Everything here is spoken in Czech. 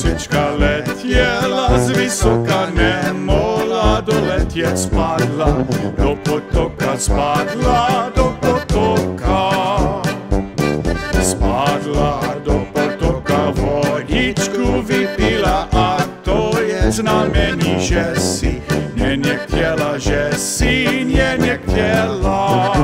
Lisička letěla z vysoka, nemohla doletět, spadla do potoka, spadla do potoka. Spadla do potoka, vodičku vypila a to je znamení, že si nechtěla, že si nechtěla.